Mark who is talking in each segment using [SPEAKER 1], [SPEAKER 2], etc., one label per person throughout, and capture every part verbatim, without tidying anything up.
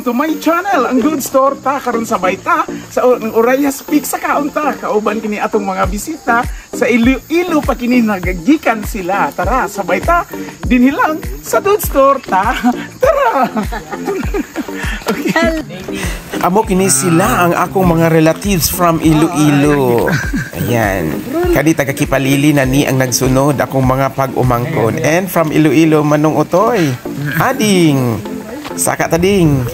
[SPEAKER 1] Welcome to my channel, ang Good Store ta karon sa bayta sa Oraya Speak sa kaunta. Kauban kini atong mga bisita sa Iloilo pa kini nagagikan sila. Tara sa bayta dinhilang sa Good Store ta. Tara. Okay.
[SPEAKER 2] Amo kini sila ang akong mga relatives from Iloilo. Ayan. Kani taga Kipalili na ni ang nagsunod akong mga pag-umangkon. And from Iloilo Manong Utoy. Ading. Saka tading.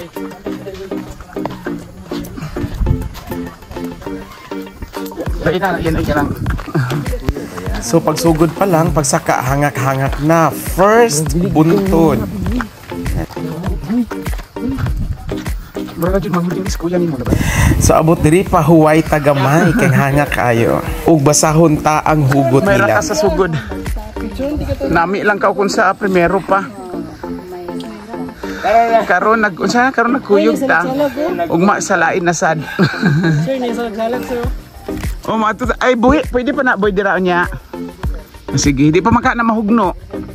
[SPEAKER 2] So pagsugod pa lang, pagsaka hangak-hangak na. First buntod. So abot diri pa huway tagamay kay hangak kayo. Ug basahon ta ang hugot nila.
[SPEAKER 1] Mayra ka sa sugod. Nami lang ka kun sa primero pa. Karon nag unsa karon nagkuyog ta. Ugma sa lain na sad.
[SPEAKER 3] Sir, ni sa salad sir.
[SPEAKER 1] Oh, mato ay buhi, pwede pa na boy dira niya. Sige, di pa maka na mahugno.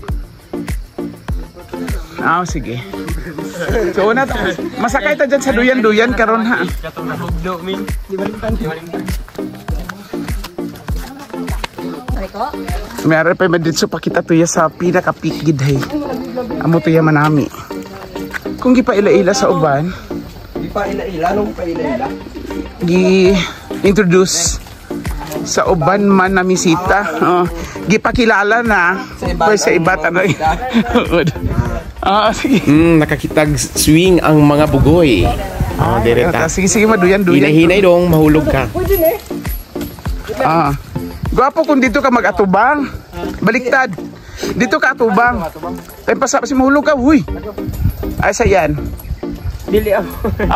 [SPEAKER 1] Ah, oh, sige. So una ta, masakay ta dyan sa duyan-duyan karon ha.
[SPEAKER 3] Katong nahugno min. Di balimtan, di balimtan.
[SPEAKER 1] Mayroon pa meditso pa kita tuya sa pinaka-pikid hay. Amo tuya manami. Kung gipaila-ila sa uban,
[SPEAKER 2] Gipaila-ila nung paila-ila.
[SPEAKER 1] gi-introduce sa uban man na misita. Oh, gipakilala na pero sa iba tanay. Ah, sige.
[SPEAKER 2] Mm, nakakitag swing ang mga bugoy. Oh, direta.
[SPEAKER 1] Sige, sige, maduyan-duyan.
[SPEAKER 2] Hinay-hinay dong, mahulog ka.
[SPEAKER 1] Ah. Gwapo kung dito ka mag-atubang. Baliktad. Dito ka atubang. Tayo pa sa si mahulog ka. Huy. Ay, sa yan.
[SPEAKER 3] Dili ako.
[SPEAKER 1] Aw.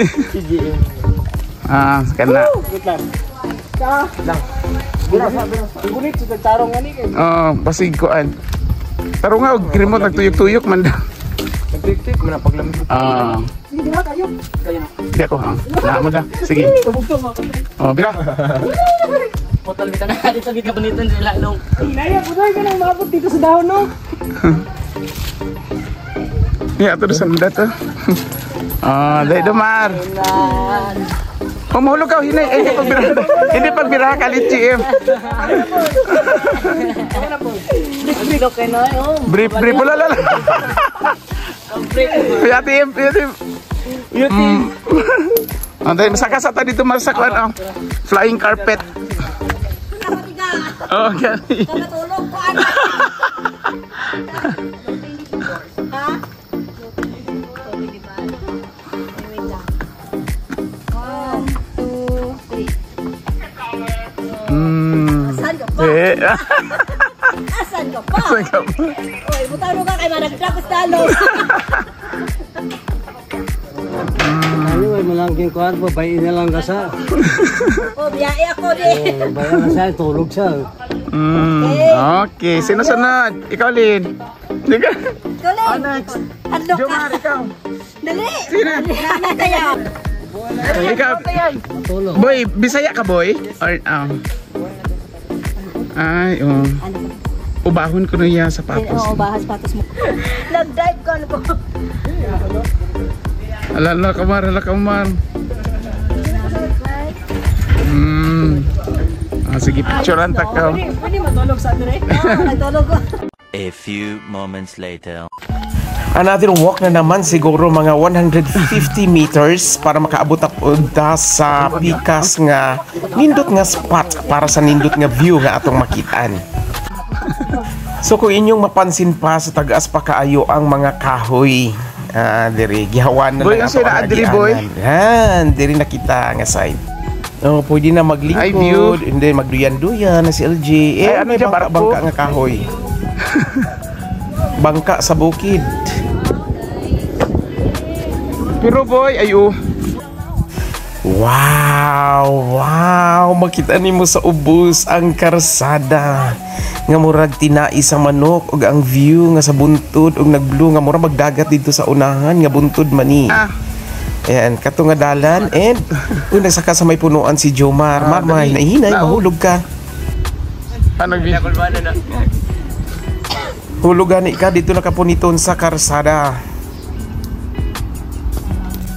[SPEAKER 1] Ah, kana.
[SPEAKER 3] Wait lang. Ka. Lang. Birasa, birasa. Gunit sa tarong ani kay.
[SPEAKER 1] Oh, basig koan. Pero nga, remote nagtuyok-tuyok man daw.
[SPEAKER 3] Nagtik-tik man ang paglamig.
[SPEAKER 1] Ah.
[SPEAKER 3] Hindi na kayo. Kayo na.
[SPEAKER 1] Hindi ako, ha? Wala mo na. Sige.
[SPEAKER 3] Tubog-tubog ako.
[SPEAKER 1] Oh, bira.
[SPEAKER 3] Potol kita na dito gid kabanitan sa ilalong. Inaya po ka nang maabot dito sa dahon no.
[SPEAKER 1] Ya, ito sa muda to. Ah, dahil dumar. Kung mahulog ka, hinay. Eh, hindi pagbira. Hindi pagbira ka, litsi.
[SPEAKER 3] Brief okay na oh.
[SPEAKER 1] Brief, brief. Wala, wala. Kaya tim, kaya tim. Mm. Anday, masaka sa ta dito masakuan oh. Flying carpet. Oh, gani.
[SPEAKER 4] Natulog ko ano? Ha? One, two, three.
[SPEAKER 1] Hmm.
[SPEAKER 4] Asan ka pa?
[SPEAKER 1] Eh.
[SPEAKER 4] Asan ka pa?
[SPEAKER 1] Asan ka pa?
[SPEAKER 4] Oy, butano ka kay managdakos talo.
[SPEAKER 3] Ano ay malangking kuan po bay na lang kasa.
[SPEAKER 4] Oh, biyahe ako di.
[SPEAKER 3] Oh, bayan na sa tulog sa.
[SPEAKER 1] Mm, okay, sino sunod? Ikaw, Lin. Diga.
[SPEAKER 4] Dali.
[SPEAKER 1] Oh, next.
[SPEAKER 4] Adlok ka.
[SPEAKER 1] Jomar, ikaw.
[SPEAKER 4] Dali.
[SPEAKER 1] Sino?
[SPEAKER 4] Nana kaya.
[SPEAKER 1] Ikaw.
[SPEAKER 3] Tulog.
[SPEAKER 1] Boy, Bisaya ka, boy? Or, um, ay, oh. Ubahon ko na yan sa
[SPEAKER 4] Oo,
[SPEAKER 1] patos.
[SPEAKER 4] bahas patos mo. Nag-dive ka ano ko.
[SPEAKER 1] Alala, kamar, alala, kamar. Hmm. Ah, sige, picturean ta ka.
[SPEAKER 3] Pwede matulog sa dire.
[SPEAKER 4] Oo, nagtulog ko.
[SPEAKER 5] A few moments later.
[SPEAKER 2] Another walk na naman siguro mga one hundred fifty meters para makaabot ta sa pikas nga nindot nga spot para sa nindot nga view nga atong makitaan. So kung inyong mapansin pa sa tagas pa kaayo ang mga kahoy. Ah, diri gihawan na
[SPEAKER 1] Boy,
[SPEAKER 2] lang
[SPEAKER 1] ang sila,
[SPEAKER 2] ang
[SPEAKER 1] diri, boy.
[SPEAKER 2] Han, diri nakita nga side. Oh, pwede na
[SPEAKER 1] Ay, view.
[SPEAKER 2] maglingkod, and then magduyan-duyan na si L J. Eh,
[SPEAKER 1] Ay, ano
[SPEAKER 2] may
[SPEAKER 1] dyan,
[SPEAKER 2] bangka,
[SPEAKER 1] barko?
[SPEAKER 2] bangka nga kahoy. Bangka sa bukid.
[SPEAKER 1] Pero boy, ayo.
[SPEAKER 2] Wow, wow, makita nimo sa ubos ang karsada. Nga murag tinai sa manok ug ang view nga sa buntod ug nagblue nga murag magdagat dito sa unahan nga buntod mani.
[SPEAKER 1] Ah.
[SPEAKER 2] Ayan, kato nga dalan and kung nagsaka sa may punuan si Jomar,
[SPEAKER 1] Ah,
[SPEAKER 2] mamay,
[SPEAKER 1] dali.
[SPEAKER 2] nahinay,
[SPEAKER 1] Lao.
[SPEAKER 2] mahulog ka.
[SPEAKER 1] Ano video?
[SPEAKER 2] Hulog gani ka dito nakapuniton sa karsada.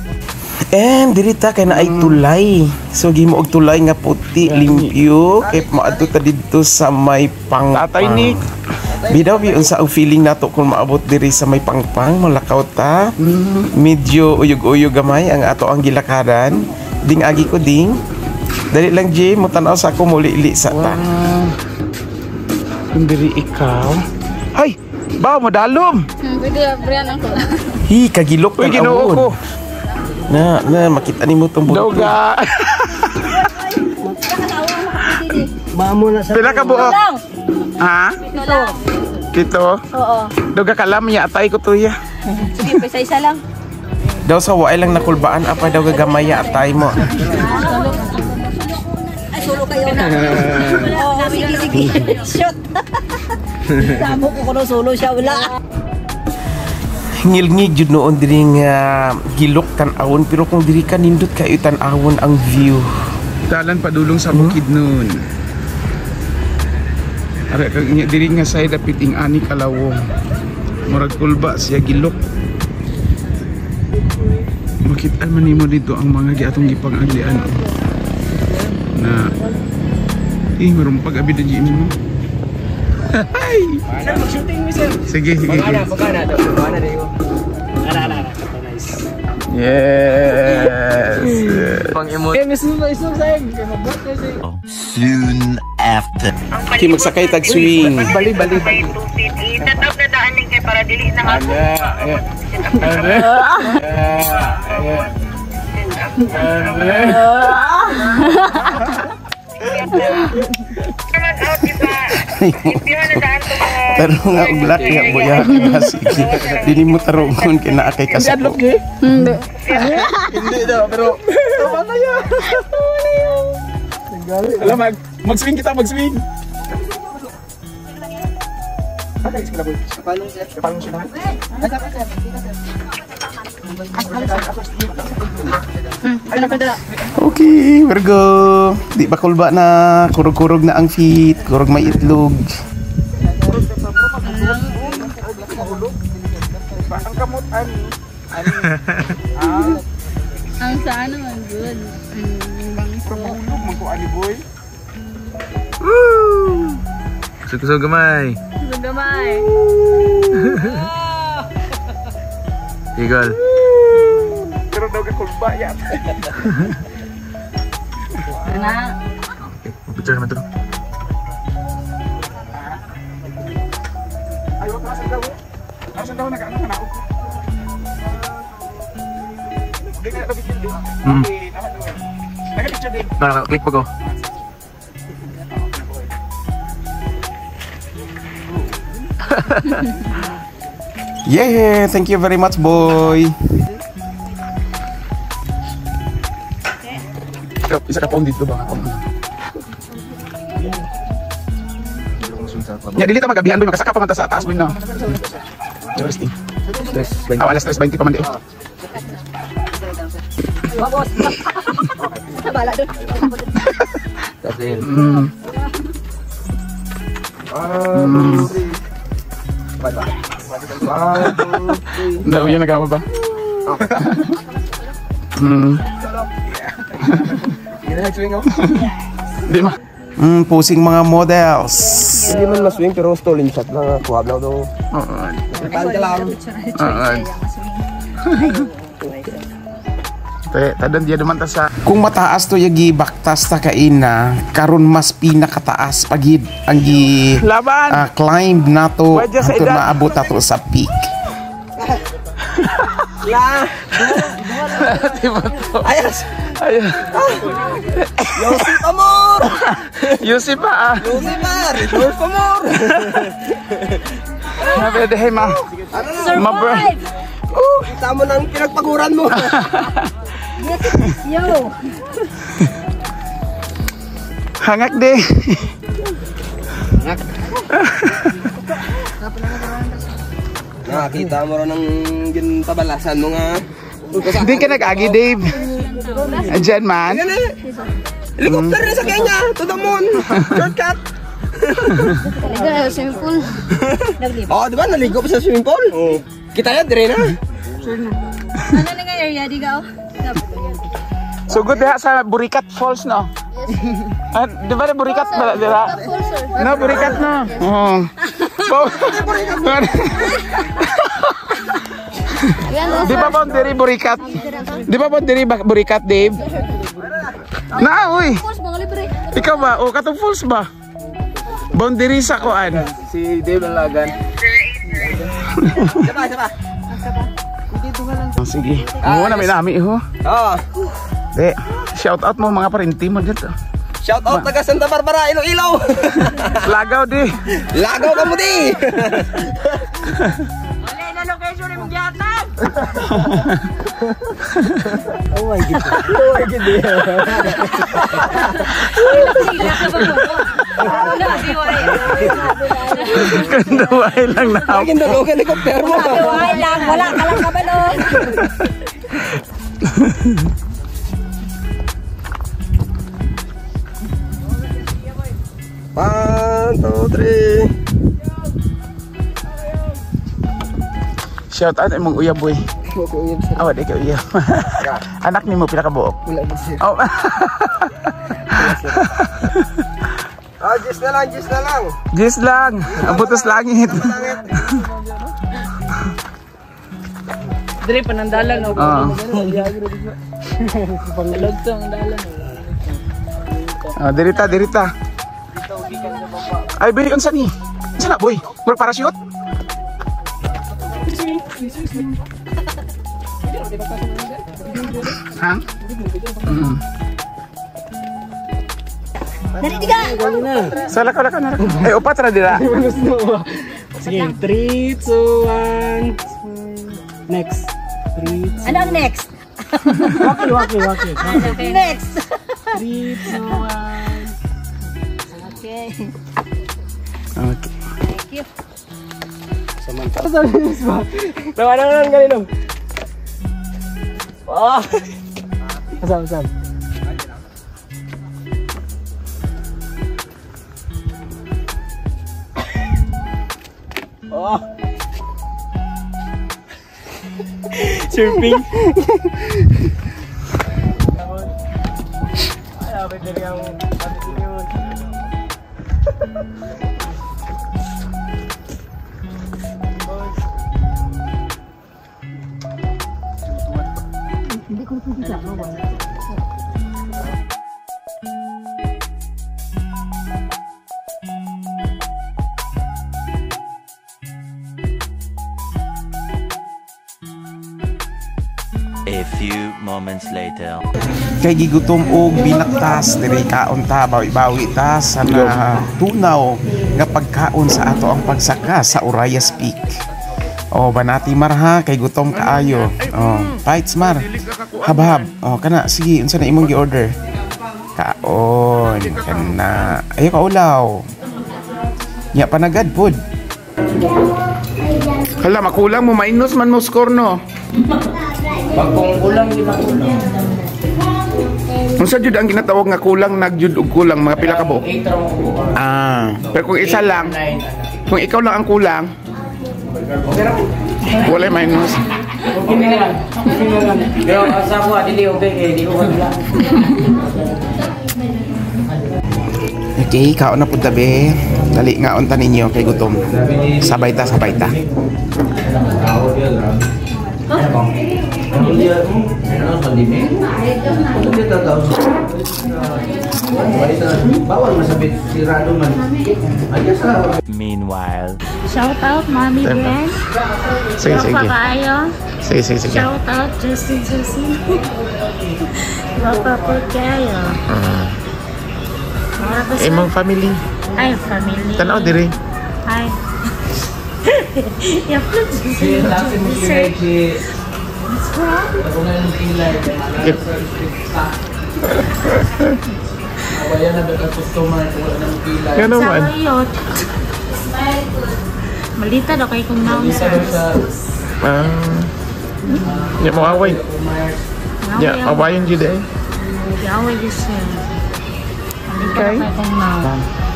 [SPEAKER 2] And dirita kay na ay tulay. So gihimo og tulay nga puti, limpyo, kay maadto ta didto sa may pangpang.
[SPEAKER 1] Tatay Nick.
[SPEAKER 2] Bidaw bi unsa ang feeling nato kung maabot diri sa may pangpang, malakaw ta. Medyo uyog-uyog gamay ang ato ang gilakaran. Ding agi ko ding. Dali lang Jay, mo tan-aw sa ako muli-li sa ta.
[SPEAKER 1] Kung diri ikaw. Hay, ba mo dalom.
[SPEAKER 3] Hmm, pwede abrian ang ko.
[SPEAKER 2] Hi, kagilok
[SPEAKER 1] Uy,
[SPEAKER 2] tan
[SPEAKER 1] Ginoo ko.
[SPEAKER 2] awon. Na, na makita nimo tong buto.
[SPEAKER 1] Doga.
[SPEAKER 4] Mamo na sa...
[SPEAKER 1] Pila ka buok?
[SPEAKER 3] Lang.
[SPEAKER 1] Ha?
[SPEAKER 3] Ito.
[SPEAKER 1] Kito.
[SPEAKER 3] Oo.
[SPEAKER 1] Doga kalam ya atay ko tuya.
[SPEAKER 3] Sige, isa-isa lang.
[SPEAKER 2] Daw sa waay lang nakulbaan apa daw gagamaya atay mo.
[SPEAKER 4] Ay, solo kayo na. Oo, sige, sige. Shoot. Tamo ko kuno solo siya, wala.
[SPEAKER 2] Ngilngig jud noon diri nga gilok tan-awon pero kung diri ka nindot kayo tan-awon ang view.
[SPEAKER 1] Dalan padulong sa bukid nun. Ara kag diri nga side dapit ing ani kalawong. Murag kulba siya gilok. Makita man nimo dito ang mga giatong gipang-aglian na eh marumpag abi dinhi mo. Hay. Sige, sige.
[SPEAKER 3] Baka na to. Baka na rin ko. Ara, ara, ara. Nice.
[SPEAKER 1] Yes.
[SPEAKER 3] Pang-emote. Eh, miss mo isog sayang. Kaya mag-block kasi.
[SPEAKER 5] Soon after.
[SPEAKER 2] Kay magsakay tag swing.
[SPEAKER 1] Bali, bali, bali.
[SPEAKER 6] Itatap na daan din kayo para dili na nga.
[SPEAKER 1] Ada, eh. Ada.
[SPEAKER 6] Mag-out, diba? Ipihan na daan to mga...
[SPEAKER 2] Pero nga uglak nga buya na sige. Dili mo tarungon kay naa kay kasako.
[SPEAKER 3] Hindi.
[SPEAKER 1] Hindi daw, pero tama na yan. Alam, mag, mag-swing kita, mag-swing. Ano yung sila, boy? Kapalong siya. Kapalong siya na.
[SPEAKER 2] Okay, Virgo. Di ba kulba na kurog-kurog na ang feet, kurog may itlog.
[SPEAKER 1] Ang kamot, ani.
[SPEAKER 3] Ang sa ano, ang good. Ang bangso.
[SPEAKER 1] Pagpahulog, magkuani, boy.
[SPEAKER 7] Suso gamay.
[SPEAKER 3] Gusto gamay.
[SPEAKER 7] Tigol.
[SPEAKER 1] Pero daw ka kulba, yan.
[SPEAKER 3] Na.
[SPEAKER 7] Picture naman to.
[SPEAKER 1] Ayaw, nasan daw? Nasan daw, naka-ano ka na ako. Hindi ka na-picture din.
[SPEAKER 7] Hmm.
[SPEAKER 1] Okay, naman daw. Naka-picture din.
[SPEAKER 7] Naka-click pa ko.
[SPEAKER 2] Yeah, thank you very much, boy.
[SPEAKER 1] Isa ka pound dito ba? Ya, dili ta magabihan boy, makasaka pa man ta sa taas boy na. Interesting. Ah, alas tres twenty pa man di.
[SPEAKER 4] Babos. Bala doon.
[SPEAKER 7] Kasi
[SPEAKER 1] Mm. Mm. Daw yan nagawa ba? Mm. Di ma.
[SPEAKER 2] Mm, posing mga models.
[SPEAKER 7] hindi man maswing pero stolen shot na kuha daw daw.
[SPEAKER 1] Oo.
[SPEAKER 7] Tan ka lang.
[SPEAKER 1] Oo. Te, tadan dia naman ta sa
[SPEAKER 2] Kung mataas to yagi baktas ta kaina, karon mas pinakataas pagid ang gi
[SPEAKER 1] laban.
[SPEAKER 2] ah, climb nato
[SPEAKER 1] Wadya sa
[SPEAKER 2] hangtod
[SPEAKER 1] edad.
[SPEAKER 2] maabot nato sa peak.
[SPEAKER 7] Ayos.
[SPEAKER 1] Ayun.
[SPEAKER 7] Yosip amor.
[SPEAKER 1] Yusip pa ah.
[SPEAKER 7] Yosip mar. Yosip amor.
[SPEAKER 1] Mabede hey ma. Mabur.
[SPEAKER 7] Kita mo nang pinagpaguran mo.
[SPEAKER 3] Yo.
[SPEAKER 1] Hangak deh.
[SPEAKER 7] Nakita mo ron ng gintabalasan mo nga.
[SPEAKER 1] Hindi ka nag-agi, Dave. Diyan man.
[SPEAKER 7] Yan eh. Helicopter na sa Kenya. To the moon. Shortcut.
[SPEAKER 3] Liga na swimming pool.
[SPEAKER 7] Oh, di ba? Naligo pa sa swimming pool? Oo. Kita yan, dire na.
[SPEAKER 3] Ano na nga area di ka?
[SPEAKER 1] Sugod diha sa Burikat Falls, no? Ah, di ba na Burikat ba? Di ba? No, Burikat na. Oo. Di ba boundary Burikat? Di ba boundary Burikat, Dave? Na, uy. Ikaw ba? O, katong falls ba? Boundary sa kuan.
[SPEAKER 7] Si Dave ang lagan. Saba, saba.
[SPEAKER 1] Oh, sige. Mo na may nami ho.
[SPEAKER 7] Oo.
[SPEAKER 1] De, shout out mo mga parinti mo dito.
[SPEAKER 7] Shout out taga Santa Barbara, Iloilo.
[SPEAKER 1] Lagaw di.
[SPEAKER 7] Lagaw ka mo di.
[SPEAKER 6] Wala na location ni mong yatag.
[SPEAKER 7] Oh my god. Oh my god.
[SPEAKER 1] Kanduay lang na.
[SPEAKER 7] Laging dalo ka helicopter mo.
[SPEAKER 4] Ay lang, wala ka lang kabalon.
[SPEAKER 7] One, two, three.
[SPEAKER 1] Shout out imong uyab boy. Awat ikaw uyab. Anak nimo pila ka buok?
[SPEAKER 7] Wala ba siya?
[SPEAKER 1] Oh.
[SPEAKER 7] Ah, just na lang, just na lang.
[SPEAKER 1] Gis lang. Ang butos langit.
[SPEAKER 3] Dire panandalan o.
[SPEAKER 1] Ah.
[SPEAKER 3] Pangalagto ang dalan.
[SPEAKER 1] Ah, dirita, dirita. Ay, boy, unsa ni? Unsa na, boy? Murag parachute? Ha? Mm.
[SPEAKER 4] Naritiga!
[SPEAKER 1] Sa laka, laka, laka. Eh, upat na dira.
[SPEAKER 3] Sige, three, two, one. Next. three, two.
[SPEAKER 4] Ano ang next?
[SPEAKER 3] Waki, waki, waki.
[SPEAKER 4] Next!
[SPEAKER 3] three, two, one.
[SPEAKER 4] Okay.
[SPEAKER 1] Okay.
[SPEAKER 4] Thank you.
[SPEAKER 3] Tawa na lang ganito. Oh. Asam, asam. Oh. Surfing. Ay, pwede rin ang pagkakilin.
[SPEAKER 4] Hindi ko pwede sa ako.
[SPEAKER 5] A few moments later.
[SPEAKER 2] Kay gigutom og binaktas diri kaon ta bawi-bawi ta sa na tunaw nga pagkaon sa ato ang pagsaka sa Orayas Peak. O banati marha kay gutom kaayo. Oh, fights mar. Habhab. Oh, kana sige unsa na imong gi-order? Kaon kana. Ayo ka ulaw. Nya panagad pod.
[SPEAKER 1] Hala, makulang mo, minus man mo score, no?
[SPEAKER 3] Pag kung kulang, di ba kulang?
[SPEAKER 1] Kung sa jud ang ginatawag nga kulang, nagjud og kulang, mga pila ka buok.
[SPEAKER 3] eight raw ko.
[SPEAKER 1] Ah, pero kung isa lang,
[SPEAKER 3] nine.
[SPEAKER 1] kung ikaw lang ang kulang, wala minus.
[SPEAKER 3] Okay na yan. Okay na yan. Pero sa ako, hindi okay. Eh, di ko wala.
[SPEAKER 2] Okay, kaon na pud tabi. Dali nga unta ninyo kay gutom. Sabay ta, sabay ta.
[SPEAKER 5] Meanwhile.
[SPEAKER 8] Shout out, Mommy Ben.
[SPEAKER 1] Sige, sige.
[SPEAKER 8] Papa kayo.
[SPEAKER 1] Sige, sige, sige.
[SPEAKER 8] Shout out, Justin Justin. Papa po kayo. Para
[SPEAKER 1] Eh, mong family.
[SPEAKER 8] Ay, family.
[SPEAKER 1] Tanaw diri.
[SPEAKER 8] Ay. I-upload
[SPEAKER 3] Si natin mo kilay si...
[SPEAKER 8] What's wrong?
[SPEAKER 3] Ako nga yung kilay. Awayan na ba ang customer kung wala ng kilay.
[SPEAKER 1] Nga
[SPEAKER 8] Sa
[SPEAKER 1] naman.
[SPEAKER 8] kayot. Malita daw kayo kung naon
[SPEAKER 3] Isa
[SPEAKER 8] sa...
[SPEAKER 3] daw sa...
[SPEAKER 1] Ah. Nya mo away. Nya awayan jud eh.
[SPEAKER 8] Yaway yun siya. Malita
[SPEAKER 1] Okay.
[SPEAKER 8] daw kayo kung naon.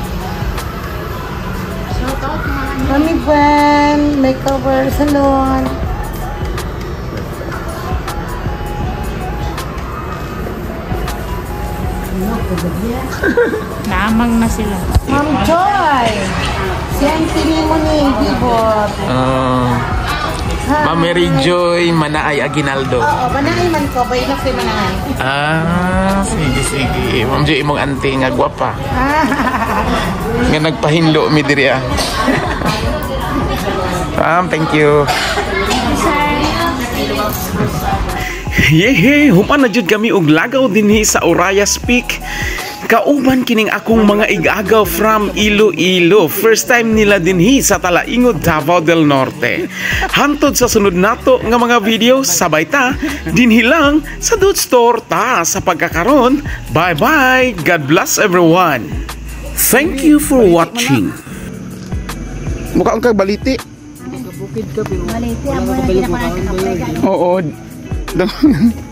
[SPEAKER 8] Shout out, Mommy.
[SPEAKER 4] Mami Ben, makeover salon.
[SPEAKER 8] Naamang na sila.
[SPEAKER 4] Ma'am Joy! Siya ang pili mo ni Gibot.
[SPEAKER 2] Uh, Ma'am Mary Joy Manaay Aguinaldo.
[SPEAKER 4] Oo, Manaay man ko. Bailok si Manaay.
[SPEAKER 2] Ah, sige, sige. Ma'am Joy, imong auntie nga gwapa. Nga nagpahinlo mi diri ah. Ma'am, thank you. Yehe, human na jud kami og lagaw dinhi sa Orayas Peak. Kauban kining akong mga igagaw from Iloilo. First time nila dinhi sa Talaingod, Davao del Norte. Hantod sa sunod nato nga mga video, sabay ta dinhi lang sa Dude Store ta sa pagkakaron. Bye-bye. God bless everyone. Thank you for watching.
[SPEAKER 1] Mukha ang kabaliti.
[SPEAKER 4] Maliti, ang mga pinapakain.
[SPEAKER 1] Oo.